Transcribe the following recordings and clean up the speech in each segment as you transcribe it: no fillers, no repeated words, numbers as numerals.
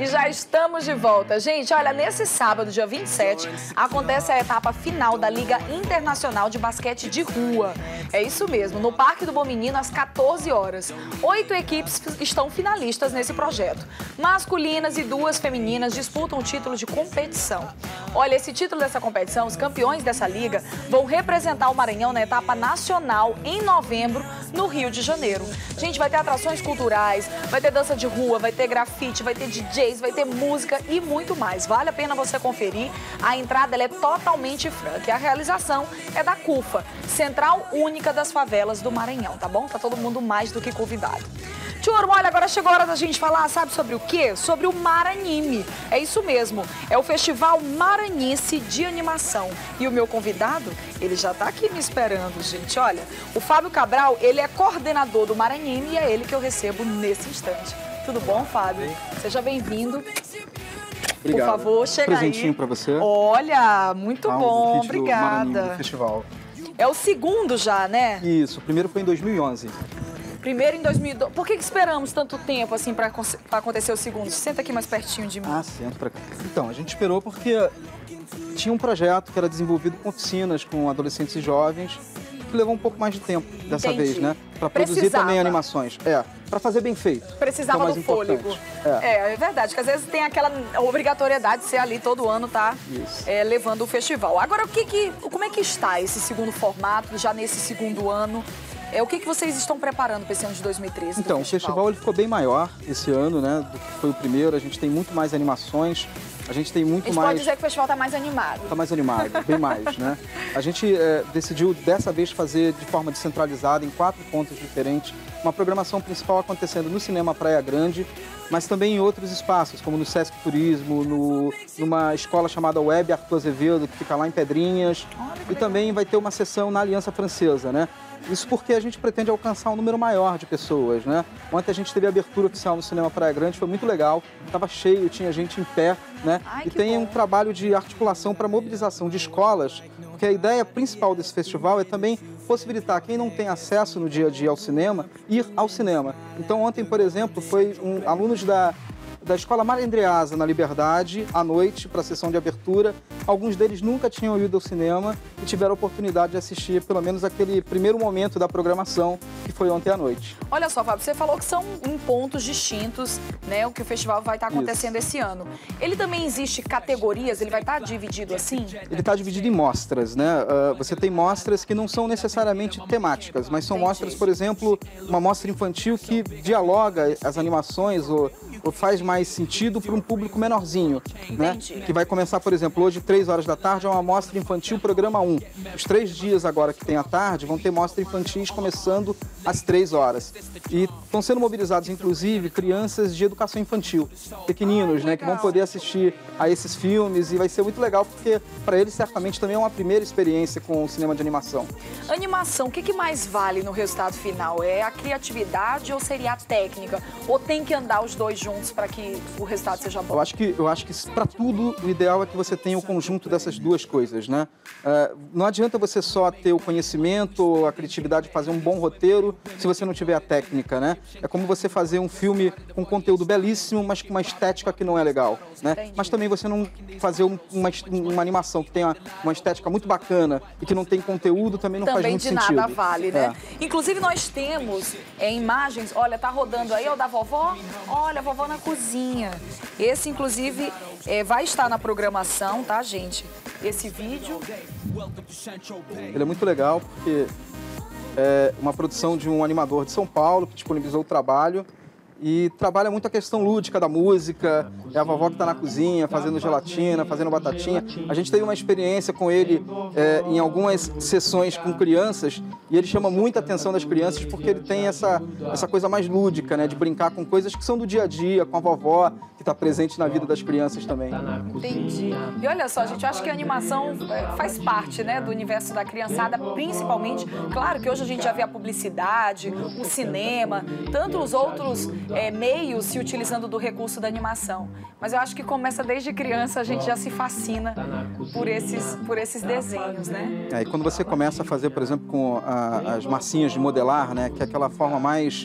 E já estamos de volta. Gente, olha, nesse sábado, dia 27, acontece a etapa final da Liga Internacional de Basquete de Rua. É isso mesmo, no Parque do Bom Menino, às 14 horas. 8 equipes estão finalistas nesse projeto. Masculinas e 2 femininas disputam o título de competição. Olha, esse título dessa competição, os campeões dessa liga vão representar o Maranhão na etapa nacional em novembro, no Rio de Janeiro. Gente, vai ter atrações culturais, vai ter dança de rua, vai ter grafite, vai ter DJs, vai ter música e muito mais. Vale a pena você conferir. A entrada ela é totalmente franca. E a realização é da CUFA, Central Única das Favelas do Maranhão, tá bom? Tá todo mundo mais do que convidado. Turma, olha, agora chegou a hora da gente falar, sabe sobre o quê? Sobre o Maranime. É isso mesmo, é o Festival Maranhense de Animação. E o meu convidado, ele já tá aqui me esperando, gente. Olha, o Fábio Cabral, ele é coordenador do Maranime e é ele que eu recebo nesse instante. Tudo bom, Fábio? Seja bem-vindo. Obrigado. Por favor, chega aí. Presentinho para você. Olha, muito bom, obrigada. Do festival. É o segundo já, né? Isso, o primeiro foi em 2011. Primeiro em 2012. Por que esperamos tanto tempo assim para acontecer o segundo? Senta aqui mais pertinho de mim. Ah, senta pra cá. Então, a gente esperou porque tinha um projeto que era desenvolvido com oficinas com adolescentes e jovens, que levou um pouco mais de tempo dessa vez, né? Para produzir também animações. Para fazer bem feito. Precisava do fôlego. É verdade, que às vezes tem aquela obrigatoriedade de ser ali todo ano, tá? Levando o festival. Agora, como é que está esse segundo formato, já nesse segundo ano? O que vocês estão preparando para esse ano de 2013? Então, o festival ele ficou bem maior esse ano, né, do que foi o primeiro. A gente tem muito mais animações, a gente tem muito mais... A gente pode dizer que o festival está mais animado. Está mais animado, bem mais, né? A gente decidiu dessa vez fazer de forma descentralizada, em 4 pontos diferentes, uma programação principal acontecendo no Cinema Praia Grande, mas também em outros espaços, como no Sesc Turismo, numa escola chamada Web Arthur Azevedo, que fica lá em Pedrinhas, e também vai ter uma sessão na Aliança Francesa, né? Isso porque a gente pretende alcançar um número maior de pessoas, né? Ontem a gente teve a abertura oficial no Cinema Praia Grande, foi muito legal, estava cheio, tinha gente em pé, né? E tem um trabalho de articulação para mobilização de escolas, porque a ideia principal desse festival é também possibilitar quem não tem acesso no dia a dia ao cinema, ir ao cinema. Então ontem, por exemplo, foi alunos da Escola Marendreasa, na Liberdade, à noite, para a sessão de abertura. Alguns deles nunca tinham ido ao cinema e tiveram a oportunidade de assistir pelo menos aquele primeiro momento da programação, que foi ontem à noite. Olha só, Fábio, você falou que são em pontos distintos, né, o que o festival vai estar acontecendo esse ano. Ele também existe categorias? Ele vai estar dividido assim? Ele está dividido em mostras, né? Você tem mostras que não são necessariamente temáticas, mas são mostras, por exemplo, uma mostra infantil que dialoga as animações ou faz mais sentido para um público menorzinho, né? Que vai começar, por exemplo, hoje, 3 horas da tarde, é uma mostra infantil programa 1. Os 3 dias agora que tem à tarde vão ter mostras infantis começando às 3 horas. E estão sendo mobilizados, inclusive, crianças de educação infantil, pequeninos, né? Que vão poder assistir a esses filmes e vai ser muito legal porque, para eles, certamente também é uma primeira experiência com o cinema de animação. Animação, o que mais vale no resultado final? É a criatividade ou seria a técnica? Ou tem que andar os dois juntos para que o resultado seja bom? Eu acho que para tudo o ideal é que você tenha o conjunto dessas duas coisas, né? Não adianta você só ter o conhecimento ou a criatividade de fazer um bom roteiro se você não tiver a técnica, né? É como você fazer um filme com conteúdo belíssimo, mas com uma estética que não é legal, né? Mas também você não fazer uma animação que tenha uma estética muito bacana e que não tem conteúdo também não faz muito sentido. Também de nada vale, né? Inclusive nós temos imagens, olha, tá rodando aí, o da vovó, olha, a vovó na cozinha. Esse, inclusive, vai estar na programação, tá, gente? Esse vídeo. Ele é muito legal porque é uma produção de um animador de São Paulo que disponibilizou o trabalho e trabalha muito a questão lúdica da música. É a vovó que está na cozinha, fazendo gelatina, fazendo batatinha. A gente teve uma experiência com ele em algumas sessões com crianças e ele chama muita atenção das crianças porque ele tem essa coisa mais lúdica, né, de brincar com coisas que são do dia a dia, com a vovó, que está presente na vida das crianças também. Entendi. E olha só, gente, eu acho que a animação faz parte, né, do universo da criançada, principalmente. Claro que hoje a gente já vê a publicidade, o cinema, tantos outros meios se utilizando do recurso da animação. Mas eu acho que começa desde criança, a gente já se fascina por esses desenhos, né? E quando você começa a fazer, por exemplo, com as massinhas de modelar, né, que é aquela forma mais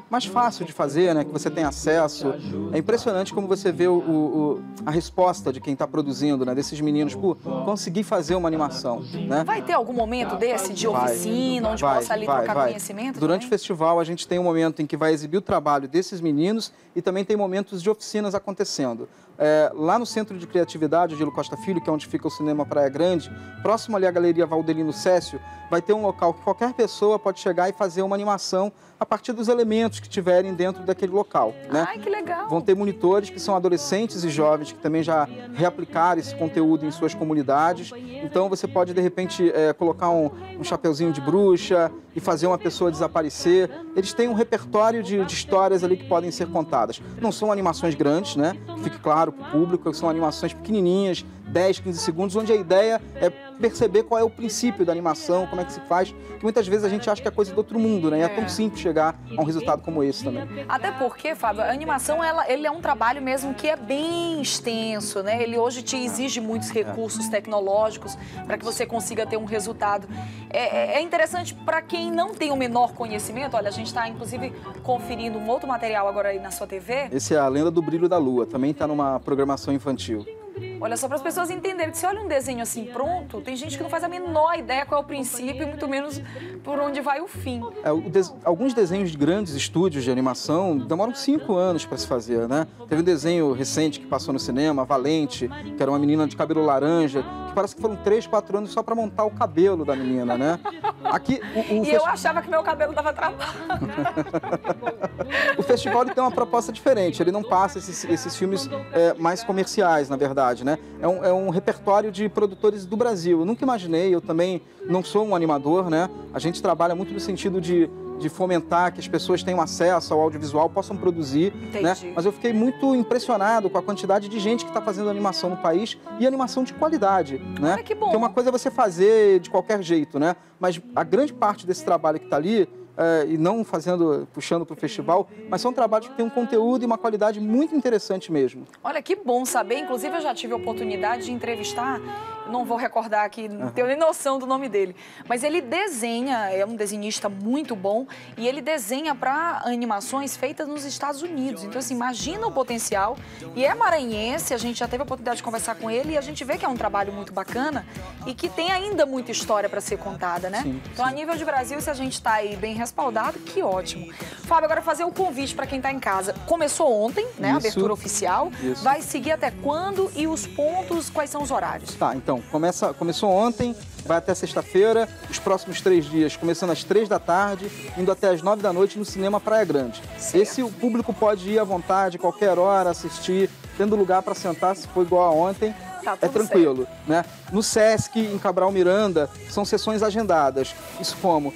mais fácil de fazer, né? Que você tem acesso. É impressionante como você vê a resposta de quem está produzindo, né? Desses meninos, por conseguir fazer uma animação, né? Vai ter algum momento desse de oficina, onde possa ali trocar conhecimento? Durante também? o festival, a gente tem um momento em que vai exibir o trabalho desses meninos e também tem momentos de oficinas acontecendo. Lá no Centro de Criatividade, Odilo Costa Filho, que é onde fica o Cinema Praia Grande, próximo ali à Galeria Valdelino Cécio, vai ter um local que qualquer pessoa pode chegar e fazer uma animação a partir dos elementos que tiverem dentro daquele local, né? Ai, que legal! Vão ter monitores que são adolescentes e jovens que também já reaplicaram esse conteúdo em suas comunidades. Então você pode, de repente, colocar um chapeuzinho de bruxa e fazer uma pessoa desaparecer. Eles têm um repertório de histórias ali que podem ser contadas. Não são animações grandes, né? Que fique claro para o público, são animações pequenininhas, 10, 15 segundos, onde a ideia é perceber qual é o princípio da animação, como é que se faz, que muitas vezes a gente acha que é coisa do outro mundo, né? E é tão simples chegar a um resultado como esse também. Até porque, Fábio, a animação, ele é um trabalho mesmo que é bem extenso, né? Ele hoje te exige muitos recursos tecnológicos para que você consiga ter um resultado. É interessante para quem não tem o menor conhecimento. Olha, a gente está, inclusive, conferindo um outro material agora aí na sua TV. Esse é A Lenda do Brilho da Lua, também está numa programação infantil. Olha, só para as pessoas entenderem que se olha um desenho assim pronto, tem gente que não faz a menor ideia qual é o princípio e muito menos por onde vai o fim. Alguns desenhos de grandes estúdios de animação demoram 5 anos para se fazer, né? Teve um desenho recente que passou no cinema, Valente, que era uma menina de cabelo laranja, que parece que foram 3, 4 anos só para montar o cabelo da menina, né? Aqui, eu achava que meu cabelo dava trabalho. O festival ele tem uma proposta diferente, ele não passa esses filmes mais comerciais, na verdade, né? É um repertório de produtores do Brasil. Eu nunca imaginei, eu também não sou um animador, né? A gente trabalha muito no sentido de fomentar que as pessoas tenham acesso ao audiovisual, possam produzir, né? Mas eu fiquei muito impressionado com a quantidade de gente que está fazendo animação no país e animação de qualidade, né? Olha que bom. Porque uma coisa é você fazer de qualquer jeito, né? Mas a grande parte desse trabalho que está ali, e não puxando para o festival, mas são trabalhos que têm um conteúdo e uma qualidade muito interessante mesmo. Olha, que bom saber. Inclusive, eu já tive a oportunidade de entrevistar, não vou recordar aqui, não tenho nem noção do nome dele, mas ele desenha, é um desenhista muito bom, e ele desenha para animações feitas nos Estados Unidos. Então, assim, imagina o potencial. E é maranhense, a gente já teve a oportunidade de conversar com ele, e a gente vê que é um trabalho muito bacana e que tem ainda muita história para ser contada, né? Sim, então, a nível de Brasil, se a gente está aí bem respaldado, que ótimo. Fábio, agora fazer o convite para quem está em casa. Começou ontem, né? A abertura oficial. Isso. Vai seguir até quando e os pontos, quais são os horários? Tá, então, começou ontem, vai até sexta-feira, os próximos 3 dias, começando às 3 da tarde, indo até às 9 da noite no Cinema Praia Grande. Certo. O público pode ir à vontade, qualquer hora, assistir, tendo lugar para sentar, se for igual a ontem. Tá É tranquilo, né? No Sesc, em Cabral Miranda, são sessões agendadas. Isso como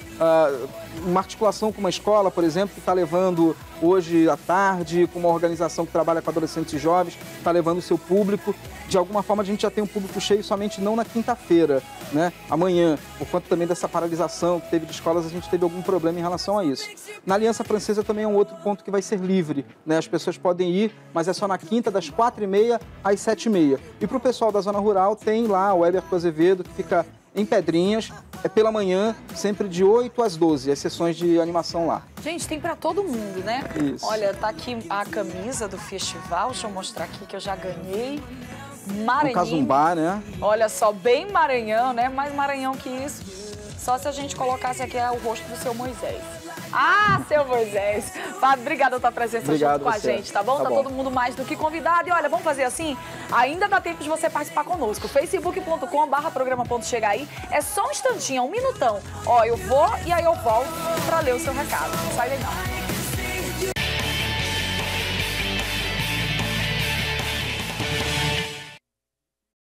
uma articulação com uma escola, por exemplo, que está levando hoje à tarde, com uma organização que trabalha com adolescentes e jovens, está levando o seu público. De alguma forma, a gente já tem um público cheio somente não na quinta-feira, né? Amanhã, por conta também dessa paralisação que teve de escolas, a gente teve algum problema em relação a isso. Na Aliança Francesa também é um outro ponto que vai ser livre, né? As pessoas podem ir, mas é só na quinta, das 4h30 às 7h30. E para o pessoal da zona rural, tem lá o Heberto Azevedo, que fica em Pedrinhas, é pela manhã, sempre de 8 às 12, as sessões de animação lá. Gente, tem pra todo mundo, né? Isso. Olha, tá aqui a camisa do festival, deixa eu mostrar aqui que eu já ganhei. Maranhão. Um casumbá, né? Olha só, bem Maranhão, né? Mais Maranhão que isso. Só se a gente colocasse aqui o rosto do seu Moisés. Ah, seu Moisés! Fábio, obrigada pela tua presença junto com a gente, tá bom? Tá todo mundo mais do que convidado. E olha, vamos fazer assim? Ainda dá tempo de você participar conosco. facebook.com/programa.chega aí. É só um instantinho, 1 minutão. Ó, eu vou e aí eu volto pra ler o seu recado. Não sai daí não.